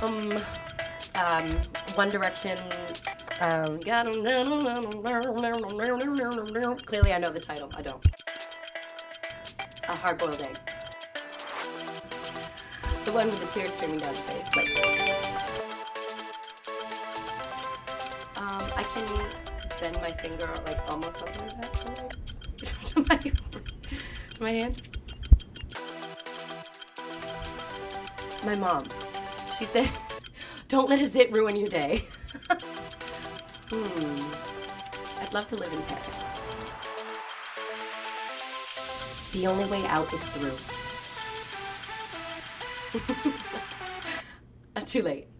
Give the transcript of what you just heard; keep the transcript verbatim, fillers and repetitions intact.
Um, um, One Direction. Um, clearly I know the title. I don't. A hard-boiled egg. The one with the tears streaming down the face, like. Um, I can bend my finger like almost over that to my, to my hand. My mom. She said, "Don't let a zit ruin your day." Hmm. I'd love to live in Paris. The only way out is through. Too late.